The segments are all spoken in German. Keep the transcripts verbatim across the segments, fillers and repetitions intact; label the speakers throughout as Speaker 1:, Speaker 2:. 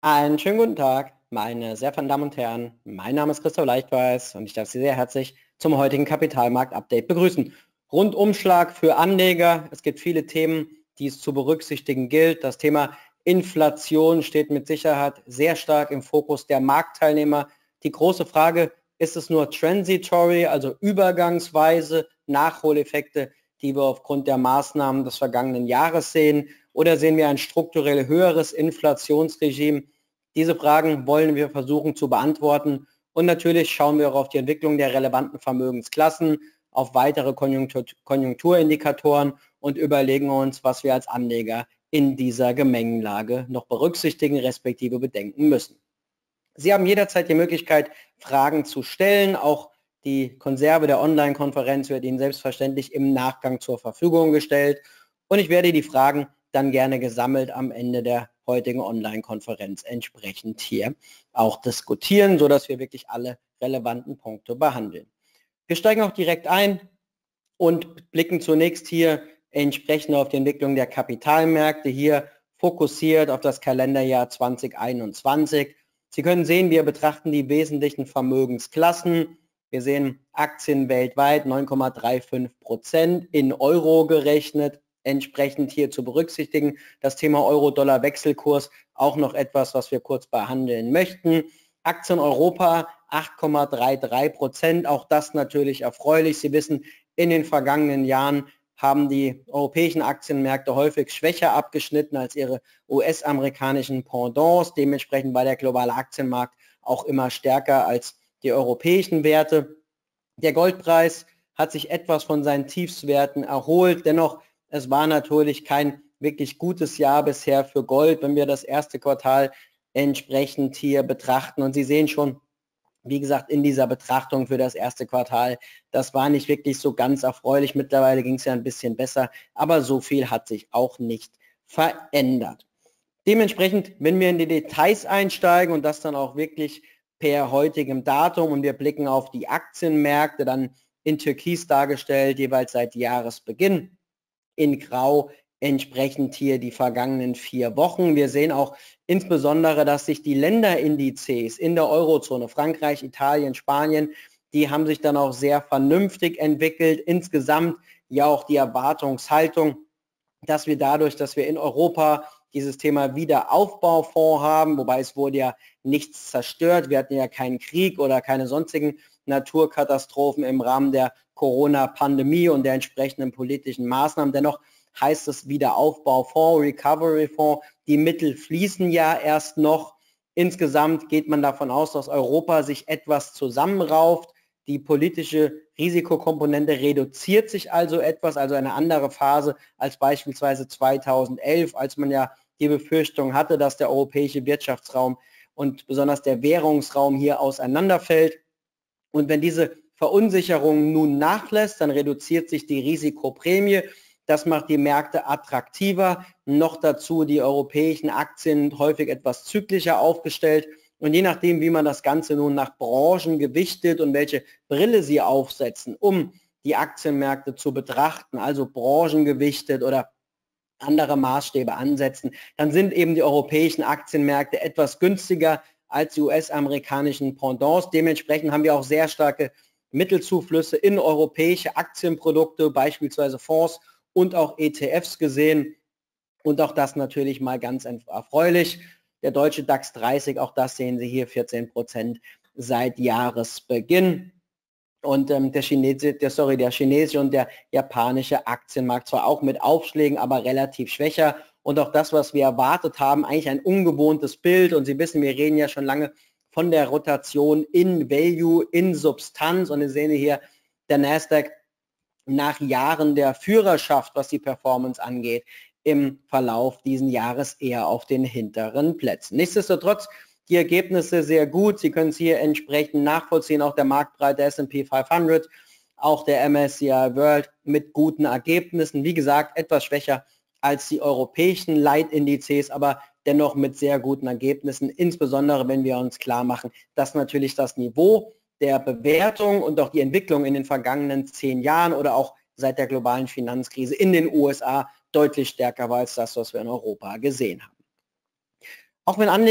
Speaker 1: Einen schönen guten Tag, meine sehr verehrten Damen und Herren. Mein Name ist Christoph Leichtweiß und ich darf Sie sehr herzlich zum heutigen Kapitalmarkt-Update begrüßen. Rundumschlag für Anleger. Es gibt viele Themen, die es zu berücksichtigen gilt. Das Thema Inflation steht mit Sicherheit sehr stark im Fokus der Marktteilnehmer. Die große Frage, ist es nur transitory, also übergangsweise Nachholeffekte, die wir aufgrund der Maßnahmen des vergangenen Jahres sehen? Oder sehen wir ein strukturell höheres Inflationsregime? Diese Fragen wollen wir versuchen zu beantworten. Und natürlich schauen wir auch auf die Entwicklung der relevanten Vermögensklassen, auf weitere Konjunktur Konjunkturindikatoren und überlegen uns, was wir als Anleger in dieser Gemengenlage noch berücksichtigen, respektive bedenken müssen. Sie haben jederzeit die Möglichkeit, Fragen zu stellen. Auch die Konserve der Online-Konferenz wird Ihnen selbstverständlich im Nachgang zur Verfügung gestellt. Und ich werde die Fragen dann gerne gesammelt am Ende der heutigen Online-Konferenz entsprechend hier auch diskutieren, sodass wir wirklich alle relevanten Punkte behandeln. Wir steigen auch direkt ein und blicken zunächst hier entsprechend auf die Entwicklung der Kapitalmärkte, hier fokussiert auf das Kalenderjahr zweitausendeinundzwanzig. Sie können sehen, wir betrachten die wesentlichen Vermögensklassen. Wir sehen Aktien weltweit neun Komma fünfunddreißig Prozent in Euro gerechnet, entsprechend hier zu berücksichtigen. Das Thema Euro-Dollar-Wechselkurs auch noch etwas, was wir kurz behandeln möchten. Aktien Europa acht Komma dreiunddreißig Prozent, auch das natürlich erfreulich. Sie wissen, in den vergangenen Jahren haben die europäischen Aktienmärkte häufig schwächer abgeschnitten als ihre U S-amerikanischen Pendants. Dementsprechend war der globale Aktienmarkt auch immer stärker als die europäischen Werte. Der Goldpreis hat sich etwas von seinen Tiefswerten erholt. Dennoch, es war natürlich kein wirklich gutes Jahr bisher für Gold, wenn wir das erste Quartal entsprechend hier betrachten. Und Sie sehen schon, wie gesagt, in dieser Betrachtung für das erste Quartal, das war nicht wirklich so ganz erfreulich. Mittlerweile ging es ja ein bisschen besser, aber so viel hat sich auch nicht verändert. Dementsprechend, wenn wir in die Details einsteigen und das dann auch wirklich per heutigem Datum und wir blicken auf die Aktienmärkte, dann in Türkis dargestellt, jeweils seit Jahresbeginn, in Grau entsprechend hier die vergangenen vier Wochen. Wir sehen auch insbesondere, dass sich die Länderindizes in der Eurozone, Frankreich, Italien, Spanien, die haben sich dann auch sehr vernünftig entwickelt. Insgesamt ja auch die Erwartungshaltung, dass wir dadurch, dass wir in Europa dieses Thema Wiederaufbaufonds haben, wobei es wurde ja nichts zerstört. Wir hatten ja keinen Krieg oder keine sonstigen Naturkatastrophen im Rahmen der Corona-Pandemie und der entsprechenden politischen Maßnahmen. Dennoch heißt es Wiederaufbaufonds, Recovery-Fonds. Die Mittel fließen ja erst noch. Insgesamt geht man davon aus, dass Europa sich etwas zusammenrauft. Die politische Risikokomponente reduziert sich also etwas, also eine andere Phase als beispielsweise zweitausendelf, als man ja die Befürchtung hatte, dass der europäische Wirtschaftsraum und besonders der Währungsraum hier auseinanderfällt. Und wenn diese Verunsicherung nun nachlässt, dann reduziert sich die Risikoprämie. Das macht die Märkte attraktiver. Noch dazu die europäischen Aktien häufig etwas zyklischer aufgestellt. Und je nachdem, wie man das Ganze nun nach Branchen gewichtet und welche Brille Sie aufsetzen, um die Aktienmärkte zu betrachten, also branchengewichtet oder andere Maßstäbe ansetzen, dann sind eben die europäischen Aktienmärkte etwas günstiger als die U S-amerikanischen Pendants. Dementsprechend haben wir auch sehr starke Mittelzuflüsse in europäische Aktienprodukte, beispielsweise Fonds und auch E T Fs gesehen. Und auch das natürlich mal ganz erfreulich. Der deutsche DAX dreißig, auch das sehen Sie hier, vierzehn Prozent seit Jahresbeginn. Und ähm, der, Chinese, der, sorry, der chinesische und der japanische Aktienmarkt zwar auch mit Aufschlägen, aber relativ schwächer. Und auch das, was wir erwartet haben, eigentlich ein ungewohntes Bild. Und Sie wissen, wir reden ja schon lange von der Rotation in Value, in Substanz. Und Sie sehen hier, der Nasdaq nach Jahren der Führerschaft, was die Performance angeht, im Verlauf diesen Jahres eher auf den hinteren Plätzen. Nichtsdestotrotz, die Ergebnisse sehr gut. Sie können es hier entsprechend nachvollziehen, auch der marktbreite S und P fünfhundert, auch der M S C I World mit guten Ergebnissen. Wie gesagt, etwas schwächer als die europäischen Leitindizes, aber dennoch mit sehr guten Ergebnissen, insbesondere wenn wir uns klar machen, dass natürlich das Niveau der Bewertung und auch die Entwicklung in den vergangenen zehn Jahren oder auch seit der globalen Finanzkrise in den U S A deutlich stärker war als das, was wir in Europa gesehen haben. Auch wenn Anleger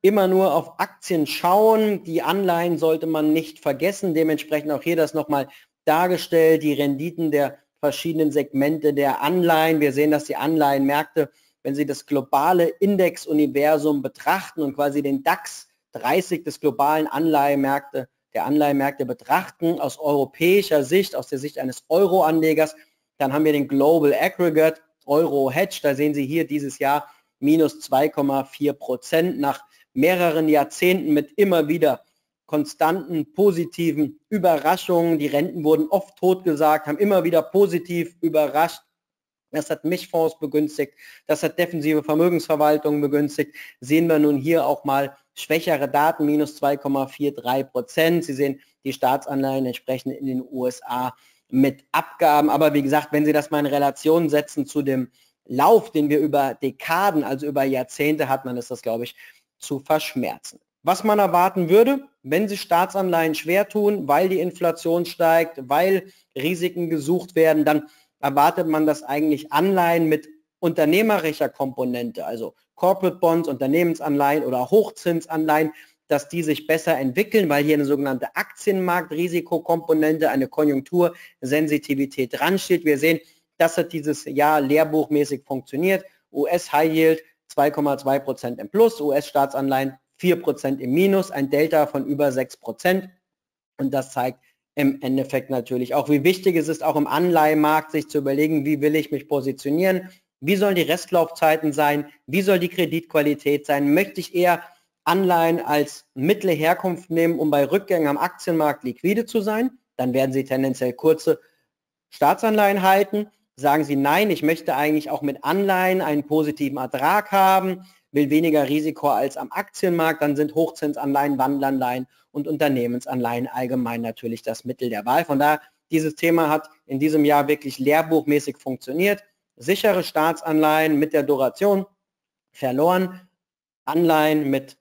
Speaker 1: immer nur auf Aktien schauen. Die Anleihen sollte man nicht vergessen. Dementsprechend auch hier das nochmal dargestellt, die Renditen der verschiedenen Segmente der Anleihen. Wir sehen, dass die Anleihenmärkte, wenn Sie das globale Indexuniversum betrachten und quasi den DAX dreißig des globalen Anleihenmärkte, der Anleihenmärkte betrachten, aus europäischer Sicht, aus der Sicht eines Euro-Anlegers, dann haben wir den Global Aggregate Euro Hedge. Da sehen Sie hier dieses Jahr minus zwei Komma vier Prozent nach mehreren Jahrzehnten mit immer wieder konstanten positiven Überraschungen. Die Renten wurden oft totgesagt, haben immer wieder positiv überrascht. Das hat Mischfonds begünstigt, das hat defensive Vermögensverwaltung begünstigt. Sehen wir nun hier auch mal schwächere Daten, minus zwei Komma drei vier Prozent. Sie sehen die Staatsanleihen entsprechend in den U S A mit Abgaben. Aber wie gesagt, wenn Sie das mal in Relation setzen zu dem Lauf, den wir über Dekaden, also über Jahrzehnte hatten, dann ist das, glaube ich, zu verschmerzen. Was man erwarten würde, wenn sich Staatsanleihen schwer tun, weil die Inflation steigt, weil Risiken gesucht werden, dann erwartet man, dass eigentlich Anleihen mit unternehmerischer Komponente, also Corporate Bonds, Unternehmensanleihen oder Hochzinsanleihen, dass die sich besser entwickeln, weil hier eine sogenannte Aktienmarktrisikokomponente, eine Konjunktursensitivität dran steht. Wir sehen, das hat dieses Jahr lehrbuchmäßig funktioniert. U S High Yield zwei Komma zwei Prozent im Plus, U S-Staatsanleihen vier Prozent im Minus, ein Delta von über sechs Prozent. Und das zeigt im Endeffekt natürlich auch, wie wichtig es ist, auch im Anleihenmarkt sich zu überlegen, wie will ich mich positionieren, wie sollen die Restlaufzeiten sein, wie soll die Kreditqualität sein, möchte ich eher Anleihen als mittlere Herkunft nehmen, um bei Rückgängen am Aktienmarkt liquide zu sein, dann werden Sie tendenziell kurze Staatsanleihen halten. Sagen Sie, nein, ich möchte eigentlich auch mit Anleihen einen positiven Ertrag haben, will weniger Risiko als am Aktienmarkt, dann sind Hochzinsanleihen, Wandelanleihen und Unternehmensanleihen allgemein natürlich das Mittel der Wahl. Von daher, dieses Thema hat in diesem Jahr wirklich lehrbuchmäßig funktioniert. Sichere Staatsanleihen mit der Duration verloren, Anleihen mit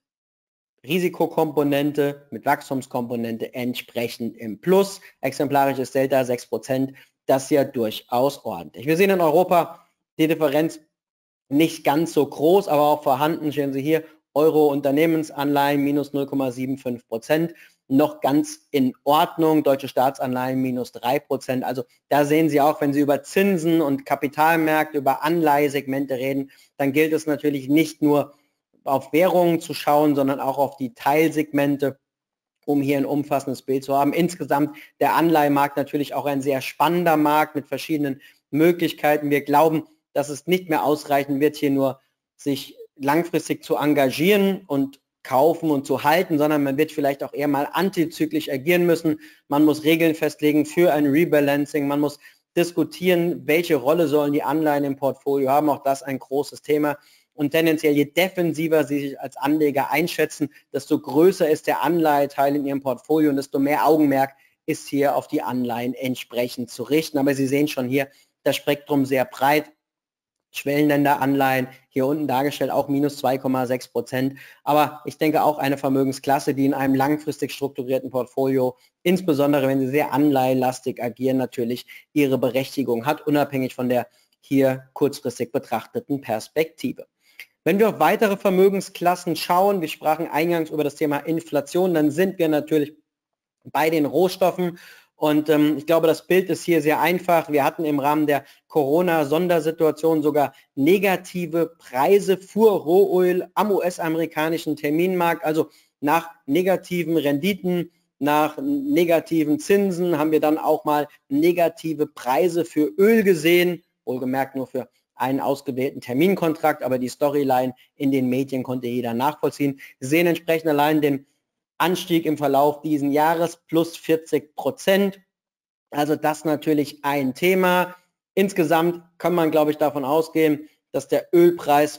Speaker 1: Risikokomponente, mit Wachstumskomponente entsprechend im Plus. Exemplarisches Delta sechs Prozent, das ja durchaus ordentlich. Wir sehen in Europa die Differenz nicht ganz so groß, aber auch vorhanden. Sehen Sie hier, Euro-Unternehmensanleihen minus null Komma fünfundsiebzig Prozent, noch ganz in Ordnung. Deutsche Staatsanleihen minus drei Prozent. Also da sehen Sie auch, wenn Sie über Zinsen und Kapitalmärkte, über Anleihesegmente reden, dann gilt es natürlich nicht nur auf Währungen zu schauen, sondern auch auf die Teilsegmente, um hier ein umfassendes Bild zu haben. Insgesamt der Anleihenmarkt natürlich auch ein sehr spannender Markt mit verschiedenen Möglichkeiten. Wir glauben, dass es nicht mehr ausreichen wird, hier nur sich langfristig zu engagieren und kaufen und zu halten, sondern man wird vielleicht auch eher mal antizyklisch agieren müssen. Man muss Regeln festlegen für ein Rebalancing. Man muss diskutieren, welche Rolle sollen die Anleihen im Portfolio haben. Auch das ein großes Thema. Und tendenziell, je defensiver Sie sich als Anleger einschätzen, desto größer ist der Anleiheteil in Ihrem Portfolio und desto mehr Augenmerk ist hier auf die Anleihen entsprechend zu richten. Aber Sie sehen schon hier, das Spektrum sehr breit. Schwellenländeranleihen, hier unten dargestellt auch minus zwei Komma sechs Prozent. Aber ich denke auch eine Vermögensklasse, die in einem langfristig strukturierten Portfolio, insbesondere wenn sie sehr anleihenlastig agieren, natürlich ihre Berechtigung hat, unabhängig von der hier kurzfristig betrachteten Perspektive. Wenn wir auf weitere Vermögensklassen schauen, wir sprachen eingangs über das Thema Inflation, dann sind wir natürlich bei den Rohstoffen. Und ähm, ich glaube, das Bild ist hier sehr einfach. Wir hatten im Rahmen der Corona-Sondersituation sogar negative Preise für Rohöl am U S-amerikanischen Terminmarkt. Also nach negativen Renditen, nach negativen Zinsen haben wir dann auch mal negative Preise für Öl gesehen. Wohlgemerkt nur für einen ausgewählten Terminkontrakt, aber die Storyline in den Medien konnte jeder nachvollziehen. Sie sehen entsprechend allein den Anstieg im Verlauf dieses Jahres plus vierzig Prozent. Also das natürlich ein Thema. Insgesamt kann man, glaube ich, davon ausgehen, dass der Ölpreis,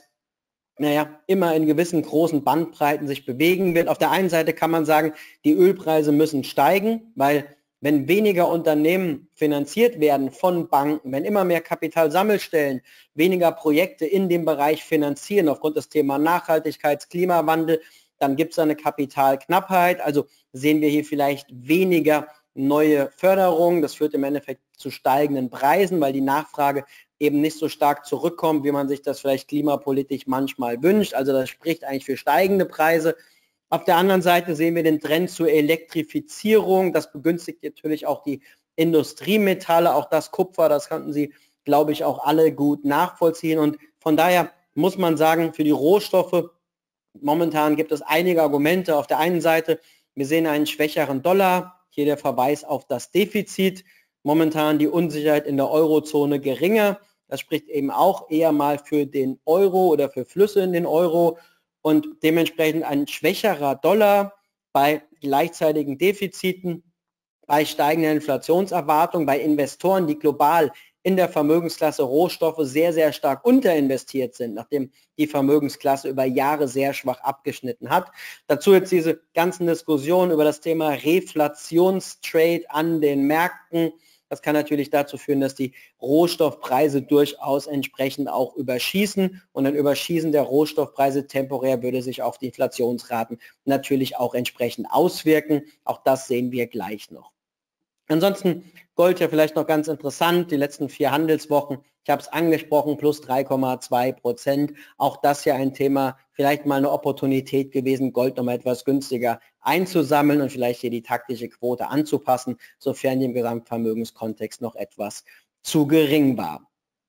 Speaker 1: naja, immer in gewissen großen Bandbreiten sich bewegen wird. Auf der einen Seite kann man sagen, die Ölpreise müssen steigen, weil wenn weniger Unternehmen finanziert werden von Banken, wenn immer mehr Kapitalsammelstellen weniger Projekte in dem Bereich finanzieren aufgrund des Thema Nachhaltigkeit, Klimawandel, dann gibt es eine Kapitalknappheit, also sehen wir hier vielleicht weniger neue Förderungen. Das führt im Endeffekt zu steigenden Preisen, weil die Nachfrage eben nicht so stark zurückkommt, wie man sich das vielleicht klimapolitisch manchmal wünscht. Also das spricht eigentlich für steigende Preise. Auf der anderen Seite sehen wir den Trend zur Elektrifizierung. Das begünstigt natürlich auch die Industriemetalle, auch das Kupfer, das konnten Sie, glaube ich, auch alle gut nachvollziehen. Und von daher muss man sagen, für die Rohstoffe, momentan gibt es einige Argumente. Auf der einen Seite, wir sehen einen schwächeren Dollar, hier der Verweis auf das Defizit. Momentan die Unsicherheit in der Eurozone geringer. Das spricht eben auch eher mal für den Euro oder für Flüsse in den Euro. Und dementsprechend ein schwächerer Dollar bei gleichzeitigen Defiziten, bei steigender Inflationserwartung, bei Investoren, die global in der Vermögensklasse Rohstoffe sehr, sehr stark unterinvestiert sind, nachdem die Vermögensklasse über Jahre sehr schwach abgeschnitten hat. Dazu jetzt diese ganzen Diskussionen über das Thema Reflationstrade an den Märkten. Das kann natürlich dazu führen, dass die Rohstoffpreise durchaus entsprechend auch überschießen und ein Überschießen der Rohstoffpreise temporär würde sich auf die Inflationsraten natürlich auch entsprechend auswirken. Auch das sehen wir gleich noch. Ansonsten Gold ja vielleicht noch ganz interessant, die letzten vier Handelswochen, ich habe es angesprochen, plus drei Komma zwei Prozent. Auch das ja ein Thema, vielleicht mal eine Opportunität gewesen, Gold nochmal etwas günstiger einzusammeln und vielleicht hier die taktische Quote anzupassen, sofern die im Gesamtvermögenskontext noch etwas zu gering war.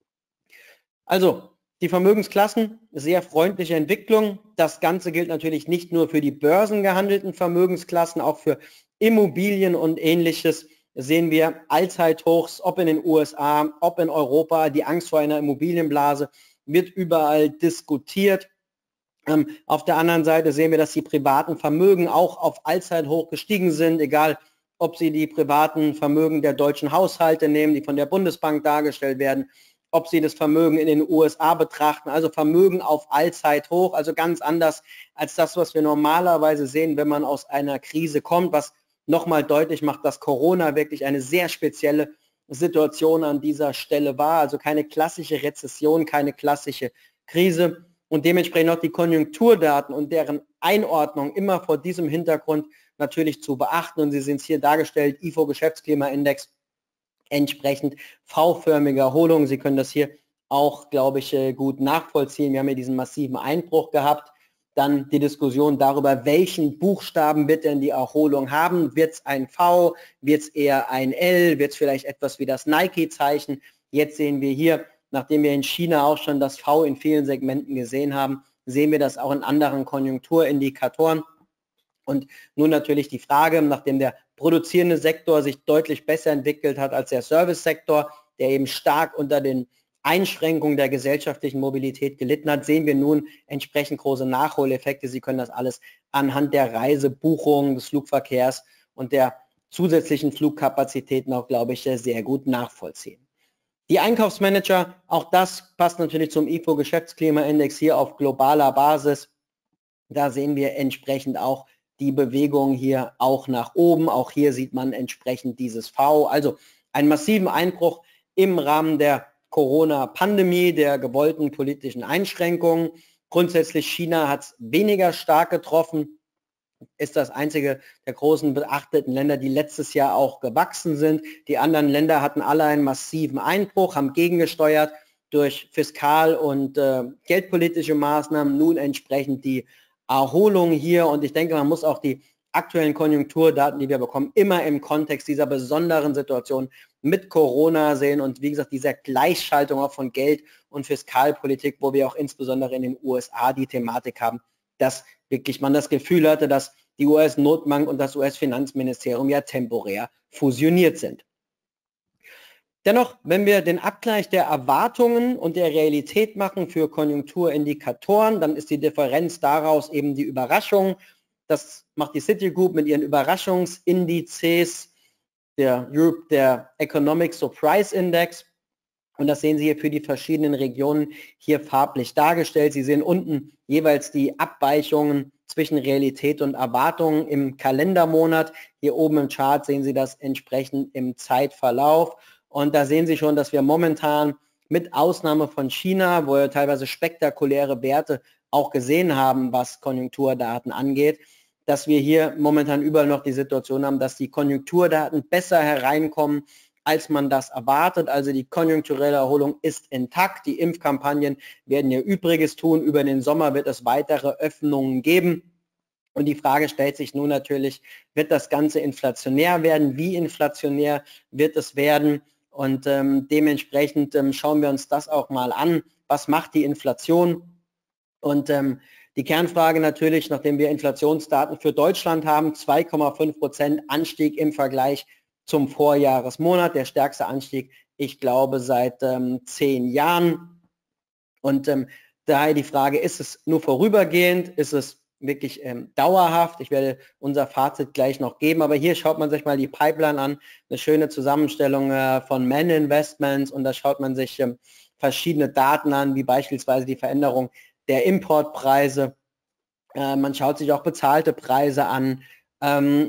Speaker 1: Also, die Vermögensklassen, sehr freundliche Entwicklung. Das Ganze gilt natürlich nicht nur für die börsengehandelten Vermögensklassen, auch für Immobilien und Ähnliches sehen wir Allzeithochs, ob in den U S A, ob in Europa. Die Angst vor einer Immobilienblase wird überall diskutiert. Ähm, auf der anderen Seite sehen wir, dass die privaten Vermögen auch auf Allzeithoch gestiegen sind, egal ob Sie die privaten Vermögen der deutschen Haushalte nehmen, die von der Bundesbank dargestellt werden, ob Sie das Vermögen in den U S A betrachten, also Vermögen auf Allzeithoch, also ganz anders als das, was wir normalerweise sehen, wenn man aus einer Krise kommt, was nochmal deutlich macht, dass Corona wirklich eine sehr spezielle Situation an dieser Stelle war, also keine klassische Rezession, keine klassische Krise und dementsprechend auch die Konjunkturdaten und deren Einordnung immer vor diesem Hintergrund natürlich zu beachten und Sie sehen es hier dargestellt, I F O-Geschäftsklimaindex, entsprechend V-förmige Erholung. Sie können das hier auch, glaube ich, gut nachvollziehen. Wir haben hier diesen massiven Einbruch gehabt. Dann die Diskussion darüber, welchen Buchstaben wird denn die Erholung haben? Wird es ein V? Wird es eher ein L? Wird es vielleicht etwas wie das Nike-Zeichen? Jetzt sehen wir hier, nachdem wir in China auch schon das V in vielen Segmenten gesehen haben, sehen wir das auch in anderen Konjunkturindikatoren. Und nun natürlich die Frage, nachdem der produzierende Sektor sich deutlich besser entwickelt hat als der Service-Sektor, der eben stark unter den Einschränkungen der gesellschaftlichen Mobilität gelitten hat, sehen wir nun entsprechend große Nachholeffekte. Sie können das alles anhand der Reisebuchungen, des Flugverkehrs und der zusätzlichen Flugkapazitäten auch, glaube ich, sehr gut nachvollziehen. Die Einkaufsmanager, auch das passt natürlich zum I F O-Geschäftsklimaindex hier auf globaler Basis. Da sehen wir entsprechend auch die Bewegung hier auch nach oben. Auch hier sieht man entsprechend dieses V. Also einen massiven Einbruch im Rahmen der Corona-Pandemie, der gewollten politischen Einschränkungen. Grundsätzlich China hat es weniger stark getroffen, ist das einzige der großen beachteten Länder, die letztes Jahr auch gewachsen sind. Die anderen Länder hatten alle einen massiven Einbruch, haben gegengesteuert durch fiskal- und äh, geldpolitische Maßnahmen, nun entsprechend die Erholung hier. Und ich denke, man muss auch die aktuellen Konjunkturdaten, die wir bekommen, immer im Kontext dieser besonderen Situation mit Corona sehen und wie gesagt, dieser Gleichschaltung auch von Geld- und Fiskalpolitik, wo wir auch insbesondere in den U S A die Thematik haben, dass wirklich man das Gefühl hatte, dass die U S-Notenbank und das U S-Finanzministerium ja temporär fusioniert sind. Dennoch, wenn wir den Abgleich der Erwartungen und der Realität machen für Konjunkturindikatoren, dann ist die Differenz daraus eben die Überraschung. Das macht die Citigroup mit ihren Überraschungsindizes, der Europe, der Economic Surprise Index. Und das sehen Sie hier für die verschiedenen Regionen hier farblich dargestellt. Sie sehen unten jeweils die Abweichungen zwischen Realität und Erwartungen im Kalendermonat. Hier oben im Chart sehen Sie das entsprechend im Zeitverlauf. Und da sehen Sie schon, dass wir momentan mit Ausnahme von China, wo wir teilweise spektakuläre Werte auch gesehen haben, was Konjunkturdaten angeht, dass wir hier momentan überall noch die Situation haben, dass die Konjunkturdaten besser hereinkommen als man das erwartet. Also die konjunkturelle Erholung ist intakt. Die Impfkampagnen werden ihr Übriges tun. Über den Sommer wird es weitere Öffnungen geben. Und die Frage stellt sich nun natürlich, wird das Ganze inflationär werden? Wie inflationär wird es werden? Und ähm, dementsprechend ähm, schauen wir uns das auch mal an. Was macht die Inflation? Und ähm, die Kernfrage natürlich, nachdem wir Inflationsdaten für Deutschland haben, zwei Komma fünf Prozent Anstieg im Vergleich zum Vorjahresmonat, der stärkste Anstieg, ich glaube, seit ähm, zehn Jahren. Und ähm, daher die Frage, ist es nur vorübergehend, ist es wirklich ähm, dauerhaft? Ich werde unser Fazit gleich noch geben, aber hier schaut man sich mal die Pipeline an, eine schöne Zusammenstellung äh, von Man Investments, und da schaut man sich ähm, verschiedene Daten an, wie beispielsweise die Veränderung der Importpreise. Äh, man schaut sich auch bezahlte Preise an. Ähm,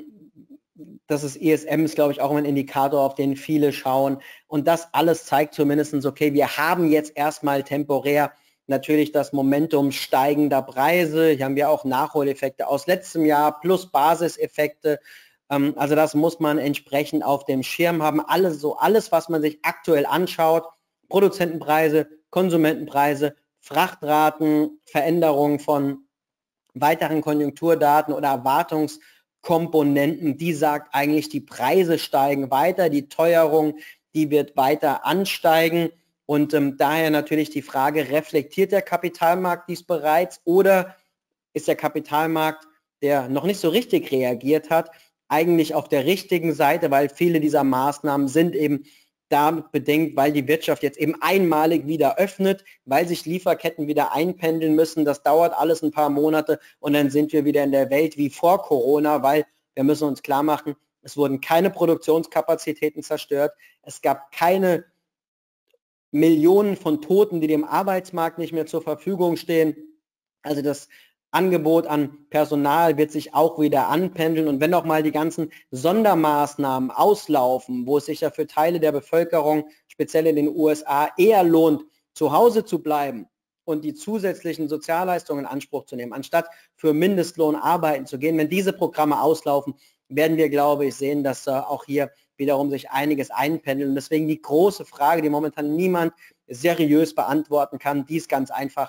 Speaker 1: das ist E S M, ist glaube ich auch ein Indikator, auf den viele schauen. Und das alles zeigt zumindest, okay, wir haben jetzt erstmal temporär natürlich das Momentum steigender Preise. Hier haben wir auch Nachholeffekte aus letztem Jahr plus Basiseffekte. Ähm, also das muss man entsprechend auf dem Schirm haben. Alles, so alles, was man sich aktuell anschaut, Produzentenpreise, Konsumentenpreise, Frachtraten, Veränderungen von weiteren Konjunkturdaten oder Erwartungskomponenten, die sagt eigentlich, die Preise steigen weiter, die Teuerung, die wird weiter ansteigen. Und ähm, daher natürlich die Frage, reflektiert der Kapitalmarkt dies bereits oder ist der Kapitalmarkt, der noch nicht so richtig reagiert hat, eigentlich auf der richtigen Seite, weil viele dieser Maßnahmen sind eben damit bedingt, weil die Wirtschaft jetzt eben einmalig wieder öffnet, weil sich Lieferketten wieder einpendeln müssen. Das dauert alles ein paar Monate und dann sind wir wieder in der Welt wie vor Corona, weil wir müssen uns klar machen, es wurden keine Produktionskapazitäten zerstört, es gab keine Millionen von Toten, die dem Arbeitsmarkt nicht mehr zur Verfügung stehen. Also das Angebot an Personal wird sich auch wieder anpendeln, und wenn auch mal die ganzen Sondermaßnahmen auslaufen, wo es sich ja für Teile der Bevölkerung, speziell in den U S A, eher lohnt, zu Hause zu bleiben und die zusätzlichen Sozialleistungen in Anspruch zu nehmen, anstatt für Mindestlohn arbeiten zu gehen, wenn diese Programme auslaufen, werden wir, glaube ich, sehen, dass äh, auch hier wiederum sich einiges einpendeln. Und deswegen die große Frage, die momentan niemand seriös beantworten kann, die ist ganz einfach: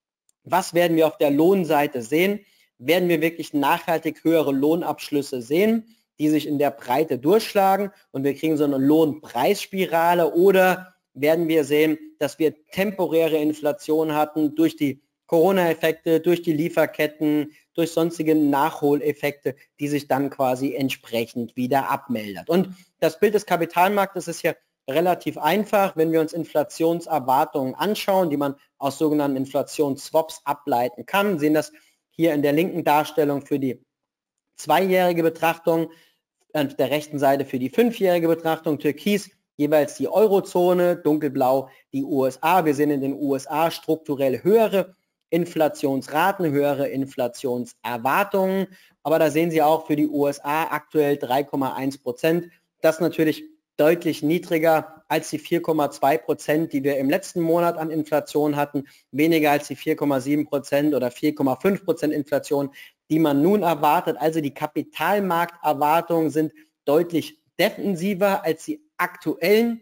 Speaker 1: Was werden wir auf der Lohnseite sehen? Werden wir wirklich nachhaltig höhere Lohnabschlüsse sehen, die sich in der Breite durchschlagen und wir kriegen so eine Lohnpreisspirale, oder werden wir sehen, dass wir temporäre Inflation hatten durch die Corona-Effekte, durch die Lieferketten, durch sonstige Nachholeffekte, die sich dann quasi entsprechend wieder abmeldet. Und das Bild des Kapitalmarktes ist ja relativ einfach, wenn wir uns Inflationserwartungen anschauen, die man aus sogenannten Inflationsswaps ableiten kann. Wir sehen das hier in der linken Darstellung für die zweijährige Betrachtung, auf der rechten Seite für die fünfjährige Betrachtung, türkis jeweils die Eurozone, dunkelblau die U S A. Wir sehen in den U S A strukturell höhere Inflationsraten, höhere Inflationserwartungen, aber da sehen Sie auch für die U S A aktuell drei Komma eins Prozent. Das natürlich deutlich niedriger als die vier Komma zwei Prozent, die wir im letzten Monat an Inflation hatten, weniger als die vier Komma sieben Prozent oder vier Komma fünf Prozent Inflation, die man nun erwartet. Also die Kapitalmarkterwartungen sind deutlich defensiver als die aktuellen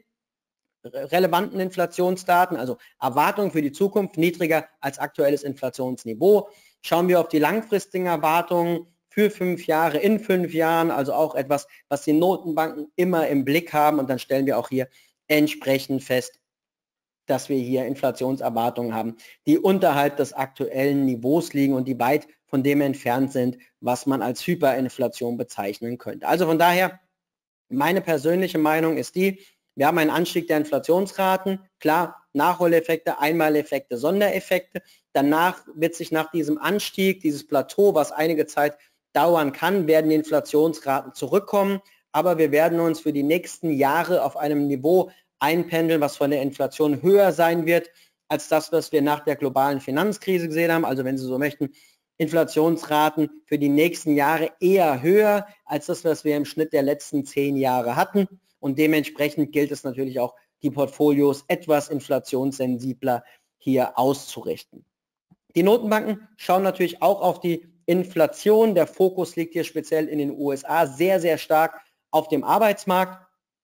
Speaker 1: relevanten Inflationsdaten, also Erwartungen für die Zukunft niedriger als aktuelles Inflationsniveau. Schauen wir auf die langfristigen Erwartungen für fünf Jahre, in fünf Jahren, also auch etwas, was die Notenbanken immer im Blick haben, und dann stellen wir auch hier entsprechend fest, dass wir hier Inflationserwartungen haben, die unterhalb des aktuellen Niveaus liegen und die weit von dem entfernt sind, was man als Hyperinflation bezeichnen könnte. Also von daher, meine persönliche Meinung ist die: Wir haben einen Anstieg der Inflationsraten, klar, Nachholeffekte, Einmaleffekte, Sondereffekte. Danach wird sich nach diesem Anstieg, dieses Plateau, was einige Zeit dauern kann, werden die Inflationsraten zurückkommen, aber wir werden uns für die nächsten Jahre auf einem Niveau einpendeln, was von der Inflation höher sein wird, als das, was wir nach der globalen Finanzkrise gesehen haben. Also wenn Sie so möchten, Inflationsraten für die nächsten Jahre eher höher als das, was wir im Schnitt der letzten zehn Jahre hatten. Und dementsprechend gilt es natürlich auch, die Portfolios etwas inflationssensibler hier auszurichten. Die Notenbanken schauen natürlich auch auf die Inflation. Der Fokus liegt hier speziell in den U S A sehr, sehr stark auf dem Arbeitsmarkt.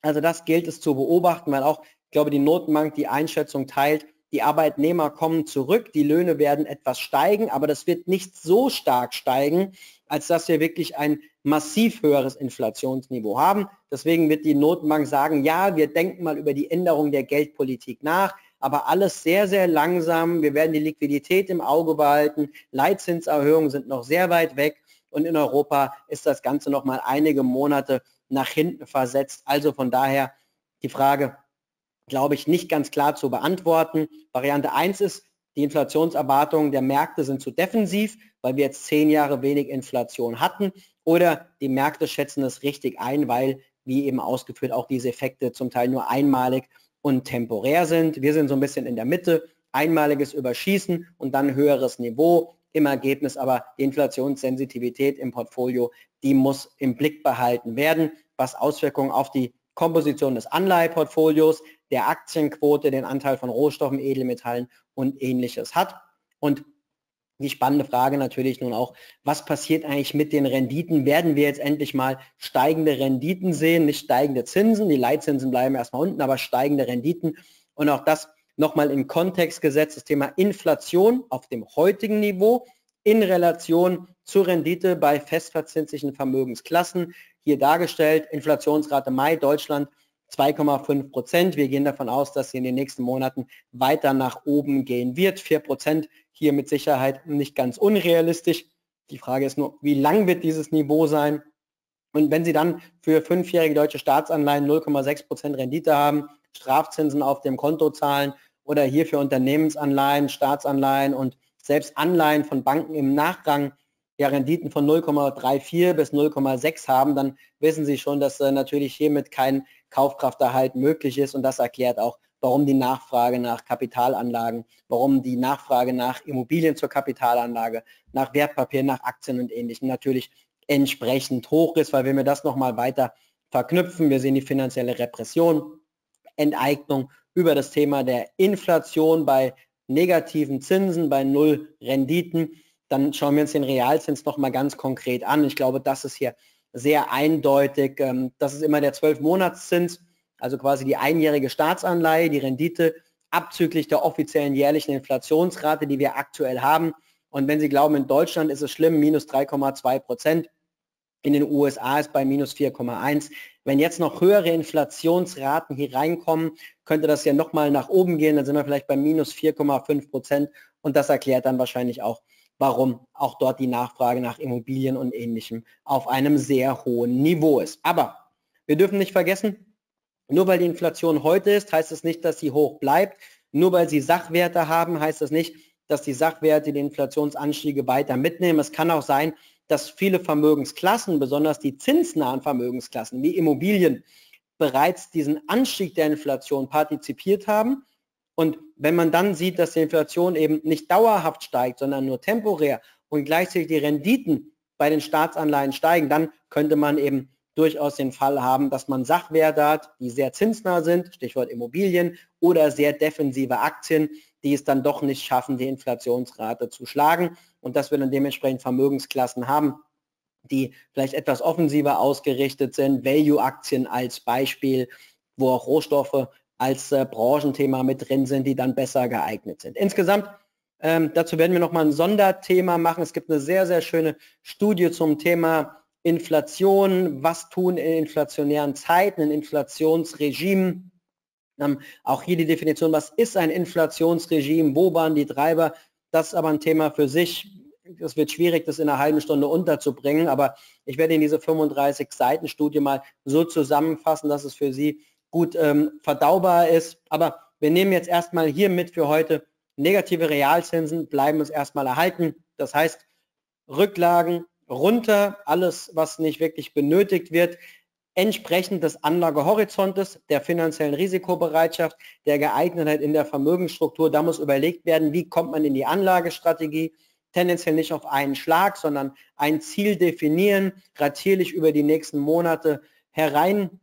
Speaker 1: Also das gilt es zu beobachten, weil auch, ich glaube, die Notenbank die Einschätzung teilt, die Arbeitnehmer kommen zurück, die Löhne werden etwas steigen, aber das wird nicht so stark steigen, als dass wir wirklich ein massiv höheres Inflationsniveau haben. Deswegen wird die Notenbank sagen, ja, wir denken mal über die Änderung der Geldpolitik nach, aber alles sehr, sehr langsam. Wir werden die Liquidität im Auge behalten. Leitzinserhöhungen sind noch sehr weit weg und in Europa ist das Ganze noch mal einige Monate nach hinten versetzt. Also von daher die Frage, glaube ich, nicht ganz klar zu beantworten. Variante eins ist, die Inflationserwartungen der Märkte sind zu defensiv, weil wir jetzt zehn Jahre wenig Inflation hatten. Oder die Märkte schätzen es richtig ein, weil, wie eben ausgeführt, auch diese Effekte zum Teil nur einmalig und temporär sind. Wir sind so ein bisschen in der Mitte, einmaliges Überschießen und dann höheres Niveau. Im Ergebnis aber die Inflationssensitivität im Portfolio, die muss im Blick behalten werden, was Auswirkungen auf die Komposition des Anleiheportfolios, der Aktienquote, den Anteil von Rohstoffen, Edelmetallen und Ähnliches hat. Und die spannende Frage natürlich nun auch, was passiert eigentlich mit den Renditen? Werden wir jetzt endlich mal steigende Renditen sehen, nicht steigende Zinsen? Die Leitzinsen bleiben erstmal unten, aber steigende Renditen. Und auch das nochmal in Kontext gesetzt, das Thema Inflation auf dem heutigen Niveau in Relation zur Rendite bei festverzinslichen Vermögensklassen. Hier dargestellt, Inflationsrate Mai, Deutschland zwei Komma fünf Prozent. Wir gehen davon aus, dass sie in den nächsten Monaten weiter nach oben gehen wird. vier Prozent hier mit Sicherheit nicht ganz unrealistisch. Die Frage ist nur, wie lang wird dieses Niveau sein? Und wenn Sie dann für fünfjährige deutsche Staatsanleihen null Komma sechs Prozent Rendite haben, Strafzinsen auf dem Konto zahlen oder hier für Unternehmensanleihen, Staatsanleihen und selbst Anleihen von Banken im Nachrang ja Renditen von null Komma vierunddreißig bis null Komma sechs haben, dann wissen Sie schon, dass äh, natürlich hiermit kein Kaufkrafterhalt möglich ist und das erklärt auch, warum die Nachfrage nach Kapitalanlagen, warum die Nachfrage nach Immobilien zur Kapitalanlage, nach Wertpapieren, nach Aktien und Ähnlichem natürlich entsprechend hoch ist, weil wenn wir das nochmal weiter verknüpfen, wir sehen die finanzielle Repression, Enteignung über das Thema der Inflation bei negativen Zinsen, bei null Renditen, dann schauen wir uns den Realzins nochmal ganz konkret an. Ich glaube, das ist hier sehr eindeutig. Das ist immer der zwölf-Monats-Zins, also quasi die einjährige Staatsanleihe, die Rendite abzüglich der offiziellen jährlichen Inflationsrate, die wir aktuell haben. Und wenn Sie glauben, in Deutschland ist es schlimm, minus drei Komma zwei Prozent, in den U S A ist bei minus vier Komma eins. Wenn jetzt noch höhere Inflationsraten hier reinkommen, könnte das ja nochmal nach oben gehen, dann sind wir vielleicht bei minus vier Komma fünf Prozent und das erklärt dann wahrscheinlich auch, warum auch dort die Nachfrage nach Immobilien und Ähnlichem auf einem sehr hohen Niveau ist. Aber wir dürfen nicht vergessen, nur weil die Inflation heute ist, heißt es nicht, dass sie hoch bleibt. Nur weil sie Sachwerte haben, heißt das nicht, dass die Sachwerte die Inflationsanstiege weiter mitnehmen. Es kann auch sein, dass viele Vermögensklassen, besonders die zinsnahen Vermögensklassen wie Immobilien, bereits diesen Anstieg der Inflation partizipiert haben. Und wenn man dann sieht, dass die Inflation eben nicht dauerhaft steigt, sondern nur temporär und gleichzeitig die Renditen bei den Staatsanleihen steigen, dann könnte man eben durchaus den Fall haben, dass man Sachwerte hat, die sehr zinsnah sind, Stichwort Immobilien, oder sehr defensive Aktien, die es dann doch nicht schaffen, die Inflationsrate zu schlagen und dass wir dann dementsprechend Vermögensklassen haben, die vielleicht etwas offensiver ausgerichtet sind, Value-Aktien als Beispiel, wo auch Rohstoffe als äh, Branchenthema mit drin sind, die dann besser geeignet sind. Insgesamt, ähm, dazu werden wir nochmal ein Sonderthema machen. Es gibt eine sehr, sehr schöne Studie zum Thema Inflation, was tun in inflationären Zeiten, in Inflationsregimen. Ähm, auch hier die Definition, was ist ein Inflationsregime, wo waren die Treiber, das ist aber ein Thema für sich. Es wird schwierig, das in einer halben Stunde unterzubringen, aber ich werde in diese fünfunddreißig Seiten Studie mal so zusammenfassen, dass es für Sie gut ähm, verdaubar ist. Aber wir nehmen jetzt erstmal hier mit für heute, negative Realzinsen bleiben uns erstmal erhalten. Das heißt, Rücklagen runter, alles, was nicht wirklich benötigt wird, entsprechend des Anlagehorizontes, der finanziellen Risikobereitschaft, der Geeignetheit in der Vermögensstruktur. Da muss überlegt werden, wie kommt man in die Anlagestrategie, tendenziell nicht auf einen Schlag, sondern ein Ziel definieren, ratierlich über die nächsten Monate herein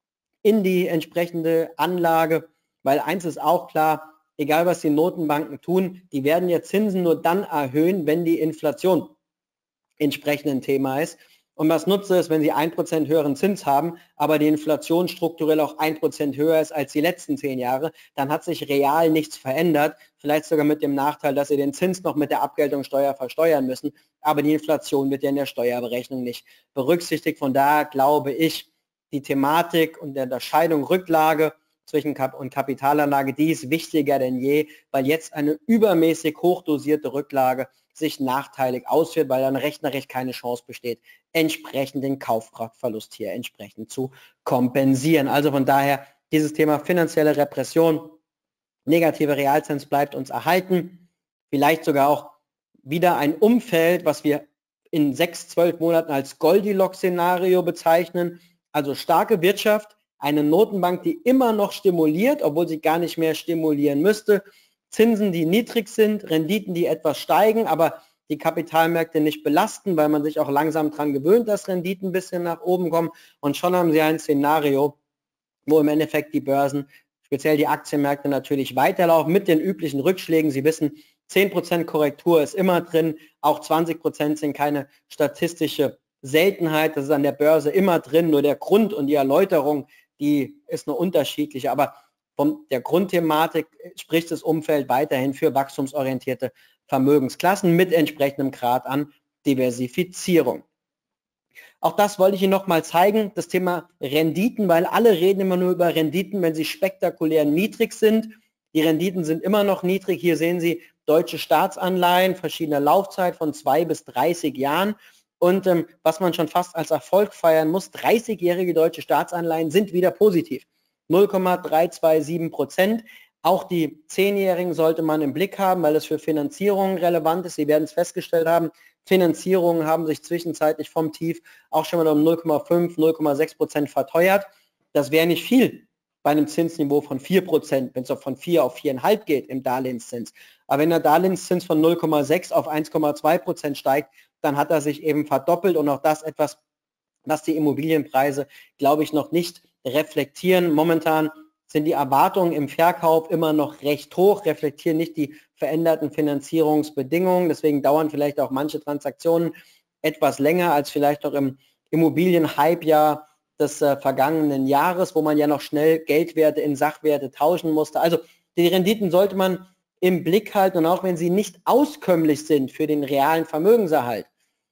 Speaker 1: in die entsprechende Anlage, weil eins ist auch klar, egal was die Notenbanken tun, die werden ja Zinsen nur dann erhöhen, wenn die Inflation entsprechend ein Thema ist. Und was nutzt es, wenn Sie ein Prozent höheren Zins haben, aber die Inflation strukturell auch ein Prozent höher ist als die letzten zehn Jahre, dann hat sich real nichts verändert, vielleicht sogar mit dem Nachteil, dass Sie den Zins noch mit der Abgeltungssteuer versteuern müssen, aber die Inflation wird ja in der Steuerberechnung nicht berücksichtigt. Von daher glaube ich, die Thematik und der Unterscheidung Rücklage zwischen Kap- und Kapitalanlage, die ist wichtiger denn je, weil jetzt eine übermäßig hochdosierte Rücklage sich nachteilig ausführt, weil dann rechnerisch keine Chance besteht, entsprechend den Kaufkraftverlust hier entsprechend zu kompensieren. Also von daher dieses Thema finanzielle Repression, negative Realzins bleibt uns erhalten, vielleicht sogar auch wieder ein Umfeld, was wir in sechs, zwölf Monaten als Goldilocks-Szenario bezeichnen, also starke Wirtschaft, eine Notenbank, die immer noch stimuliert, obwohl sie gar nicht mehr stimulieren müsste, Zinsen, die niedrig sind, Renditen, die etwas steigen, aber die Kapitalmärkte nicht belasten, weil man sich auch langsam daran gewöhnt, dass Renditen ein bisschen nach oben kommen. Und schon haben sie ein Szenario, wo im Endeffekt die Börsen, speziell die Aktienmärkte, natürlich weiterlaufen mit den üblichen Rückschlägen. Sie wissen, zehn Prozent Korrektur ist immer drin, auch zwanzig Prozent sind keine statistische Seltenheit. Das ist an der Börse immer drin, nur der Grund und die Erläuterung, die ist nur unterschiedlich. Aber von der Grundthematik spricht das Umfeld weiterhin für wachstumsorientierte Vermögensklassen mit entsprechendem Grad an Diversifizierung. Auch das wollte ich Ihnen noch mal zeigen, das Thema Renditen, weil alle reden immer nur über Renditen, wenn sie spektakulär niedrig sind. Die Renditen sind immer noch niedrig. Hier sehen Sie deutsche Staatsanleihen verschiedener Laufzeit von zwei bis dreißig Jahren. Und ähm, was man schon fast als Erfolg feiern muss, dreißigjährige deutsche Staatsanleihen sind wieder positiv. null Komma drei zwei sieben Prozent. Auch die zehnjährigen sollte man im Blick haben, weil es für Finanzierungen relevant ist. Sie werden es festgestellt haben, Finanzierungen haben sich zwischenzeitlich vom Tief auch schon mal um null Komma fünf, null Komma sechs Prozent verteuert. Das wäre nicht viel bei einem Zinsniveau von vier Prozent, wenn es auch von vier auf vier Komma fünf geht im Darlehenszins. Aber wenn der Darlehenszins von null Komma sechs auf eins Komma zwei Prozent steigt, dann hat er sich eben verdoppelt und auch das etwas, was die Immobilienpreise, glaube ich, noch nicht reflektieren. Momentan sind die Erwartungen im Verkauf immer noch recht hoch, reflektieren nicht die veränderten Finanzierungsbedingungen. Deswegen dauern vielleicht auch manche Transaktionen etwas länger als vielleicht noch im Immobilien-Hype-Jahr des äh, vergangenen Jahres, wo man ja noch schnell Geldwerte in Sachwerte tauschen musste. Also die Renditen sollte man im Blick halten und auch wenn sie nicht auskömmlich sind für den realen Vermögenserhalt,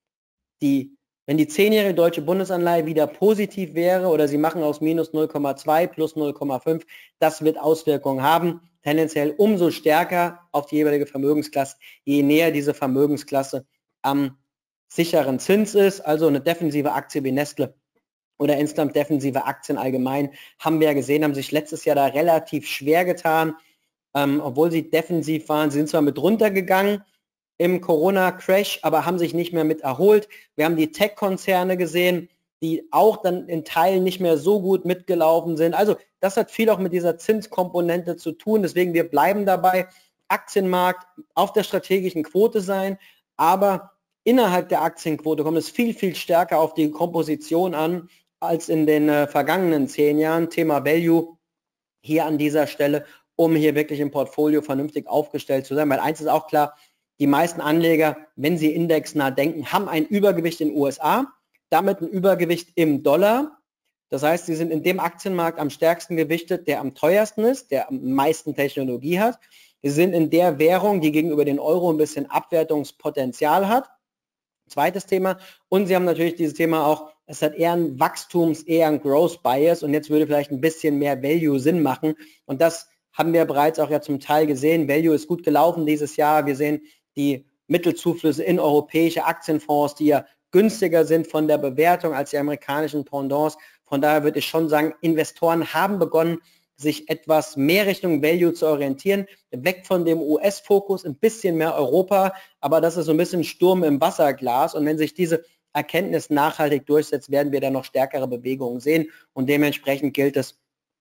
Speaker 1: die wenn die zehnjährige deutsche Bundesanleihe wieder positiv wäre oder sie machen aus minus null Komma zwei plus null Komma fünf, das wird Auswirkungen haben, tendenziell umso stärker auf die jeweilige Vermögensklasse, je näher diese Vermögensklasse am sicheren Zins ist, also eine defensive Aktie wie Nestle oder insgesamt defensive Aktien allgemein, haben wir ja gesehen, haben sich letztes Jahr da relativ schwer getan, ähm, obwohl sie defensiv waren, sind zwar mit runtergegangen, im Corona-Crash, aber haben sich nicht mehr mit erholt. Wir haben die Tech-Konzerne gesehen, die auch dann in Teilen nicht mehr so gut mitgelaufen sind. Also das hat viel auch mit dieser Zinskomponente zu tun. Deswegen wir bleiben dabei, Aktienmarkt auf der strategischen Quote sein, aber innerhalb der Aktienquote kommt es viel, viel stärker auf die Komposition an als in den äh, vergangenen zehn Jahren. Thema Value hier an dieser Stelle, um hier wirklich im Portfolio vernünftig aufgestellt zu sein. Weil eins ist auch klar, die meisten Anleger, wenn sie indexnah denken, haben ein Übergewicht in den U S A, damit ein Übergewicht im Dollar. Das heißt, sie sind in dem Aktienmarkt am stärksten gewichtet, der am teuersten ist, der am meisten Technologie hat. Sie sind in der Währung, die gegenüber den Euro ein bisschen Abwertungspotenzial hat. Zweites Thema. Und sie haben natürlich dieses Thema auch, es hat eher ein Wachstums-, eher ein Growth-Bias und jetzt würde vielleicht ein bisschen mehr Value Sinn machen. Und das haben wir bereits auch ja zum Teil gesehen. Value ist gut gelaufen dieses Jahr. Wir sehen die Mittelzuflüsse in europäische Aktienfonds, die ja günstiger sind von der Bewertung als die amerikanischen Pendants. Von daher würde ich schon sagen, Investoren haben begonnen, sich etwas mehr Richtung Value zu orientieren, weg von dem U S-Fokus, ein bisschen mehr Europa, aber das ist so ein bisschen Sturm im Wasserglas und wenn sich diese Erkenntnis nachhaltig durchsetzt, werden wir da noch stärkere Bewegungen sehen und dementsprechend gilt es,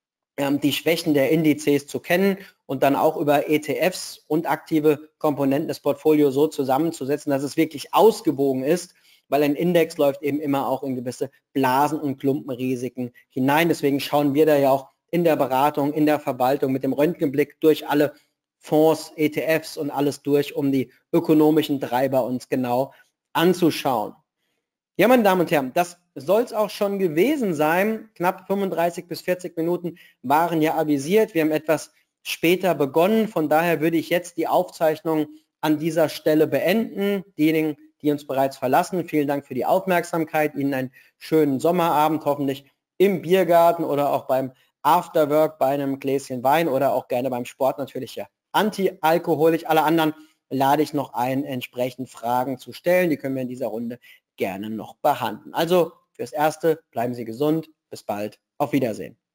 Speaker 1: die Schwächen der Indizes zu kennen und dann auch über E T Fs und aktive Komponenten des Portfolios so zusammenzusetzen, dass es wirklich ausgewogen ist, weil ein Index läuft eben immer auch in gewisse Blasen und Klumpenrisiken hinein. Deswegen schauen wir da ja auch in der Beratung, in der Verwaltung mit dem Röntgenblick durch alle Fonds, E T Fs und alles durch, um die ökonomischen Treiber uns genau anzuschauen. Ja, meine Damen und Herren, das soll es auch schon gewesen sein. Knapp fünfunddreißig bis vierzig Minuten waren ja avisiert. Wir haben etwas später begonnen. Von daher würde ich jetzt die Aufzeichnung an dieser Stelle beenden. Diejenigen, die uns bereits verlassen, vielen Dank für die Aufmerksamkeit. Ihnen einen schönen Sommerabend, hoffentlich im Biergarten oder auch beim Afterwork bei einem Gläschen Wein oder auch gerne beim Sport natürlich ja antialkoholisch. Alle anderen lade ich noch ein, entsprechend Fragen zu stellen. Die können wir in dieser Runde gerne noch behandeln. Also fürs Erste bleiben Sie gesund. Bis bald. Auf Wiedersehen.